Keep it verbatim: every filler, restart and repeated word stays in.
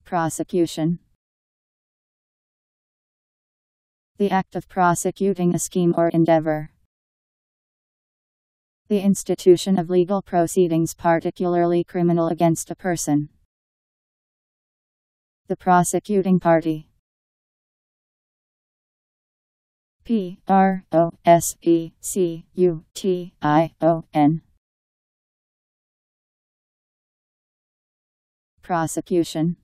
Prosecution. The act of prosecuting a scheme or endeavor. The institution of legal proceedings, particularly criminal, against a person. The prosecuting party. P R O S E C U T I O N. Prosecution.